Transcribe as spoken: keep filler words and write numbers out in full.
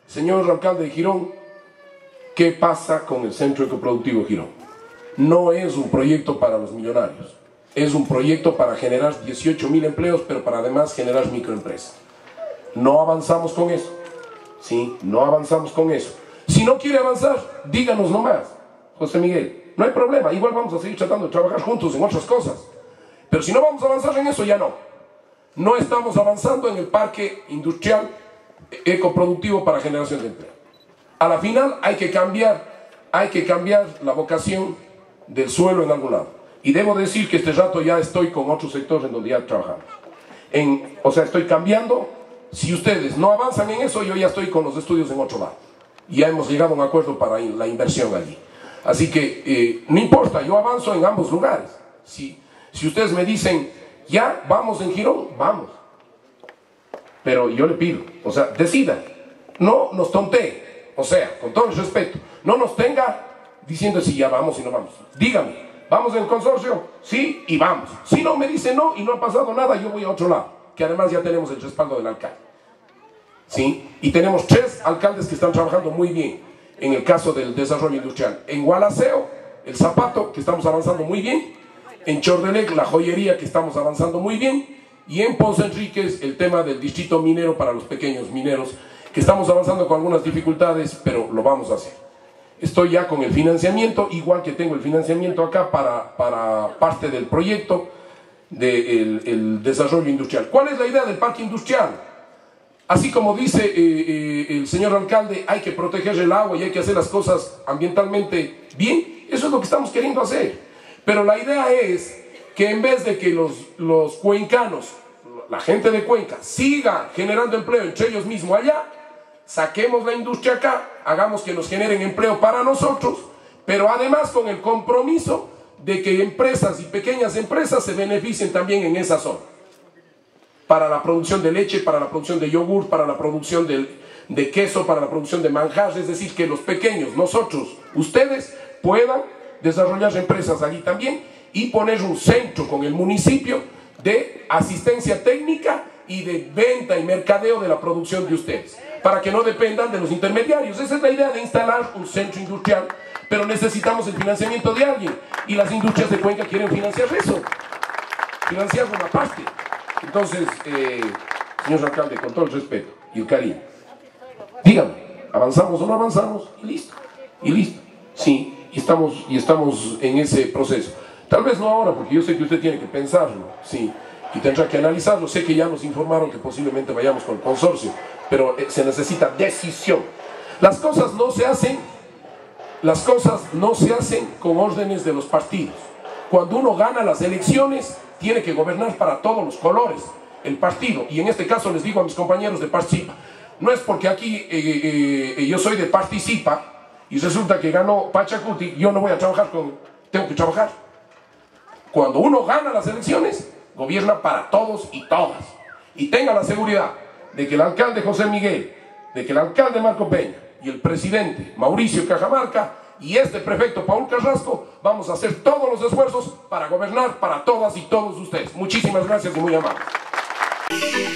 Señor alcalde de Girón, ¿qué pasa con el Centro Ecoproductivo Girón? No es un proyecto para los millonarios, es un proyecto para generar dieciocho mil empleos, pero para además generar microempresas. No avanzamos con eso, ¿sí? No avanzamos con eso. Si no quiere avanzar, díganos nomás, José Miguel, no hay problema, igual vamos a seguir tratando de trabajar juntos en otras cosas. Pero si no vamos a avanzar en eso, ya no. No estamos avanzando en el parque industrial ecoproductivo para generación de empleo. A la final hay que cambiar, hay que cambiar la vocación del suelo en algún lado. Y debo decir que este rato ya estoy con otros sectores en donde ya trabajamos. En, o sea, estoy cambiando. Si ustedes no avanzan en eso, yo ya estoy con los estudios en otro lado. Ya hemos llegado a un acuerdo para la inversión allí. Así que eh, no importa, yo avanzo en ambos lugares. Si, si ustedes me dicen, ya vamos en Girón, vamos. Pero yo le pido, o sea, decidan, no nos tontee, o sea, con todo el respeto, no nos tenga diciendo si ya vamos y no vamos. Dígame, ¿vamos en el consorcio? Sí, y vamos. Si no me dice no y no ha pasado nada, yo voy a otro lado, que además ya tenemos el respaldo del alcalde. ¿Sí? Y tenemos tres alcaldes que están trabajando muy bien en el caso del desarrollo industrial. En Gualaceo, el zapato, que estamos avanzando muy bien. En Chordelec, la joyería, que estamos avanzando muy bien. Y en Ponce Enríquez, el tema del distrito minero para los pequeños mineros, que estamos avanzando con algunas dificultades, pero lo vamos a hacer. Estoy ya con el financiamiento, igual que tengo el financiamiento acá para, para parte del proyecto del de el desarrollo industrial. ¿Cuál es la idea del parque industrial? Así como dice eh, eh, el señor alcalde, hay que proteger el agua y hay que hacer las cosas ambientalmente bien. Eso es lo que estamos queriendo hacer. Pero la idea es que en vez de que los, los cuencanos, la gente de Cuenca, siga generando empleo entre ellos mismos allá, saquemos la industria acá, hagamos que nos generen empleo para nosotros, pero además con el compromiso de que empresas y pequeñas empresas se beneficien también en esa zona. Para la producción de leche, para la producción de yogur, para la producción de, de queso, para la producción de manjar, es decir, que los pequeños, nosotros, ustedes, puedan desarrollar empresas allí también y poner un centro con el municipio de asistencia técnica y de venta y mercadeo de la producción de ustedes, para que no dependan de los intermediarios. Esa es la idea de instalar un centro industrial, pero necesitamos el financiamiento de alguien, y las industrias de Cuenca quieren financiar eso, financiar una parte. Entonces, eh, señor alcalde, con todo el respeto y el cariño, dígame, ¿avanzamos o no avanzamos? Y listo, y listo, sí, y estamos, y estamos en ese proceso. Tal vez no ahora, porque yo sé que usted tiene que pensarlo, sí, y tendrá que analizarlo. Sé que ya nos informaron que posiblemente vayamos con el consorcio, pero eh, se necesita decisión. Las cosas no se hacen, las cosas no se hacen con órdenes de los partidos. Cuando uno gana las elecciones, tiene que gobernar para todos los colores, el partido. Y en este caso les digo a mis compañeros de Participa, no es porque aquí eh, eh, eh, yo soy de Participa y resulta que ganó Pachacuti, yo no voy a trabajar con, tengo que trabajar. Cuando uno gana las elecciones, gobierna para todos y todas. Y tenga la seguridad de que el alcalde José Miguel, de que el alcalde Marco Peña y el presidente Mauricio Cajamarca y este prefecto Paul Carrasco vamos a hacer todos los esfuerzos para gobernar para todas y todos ustedes. Muchísimas gracias y muy amables.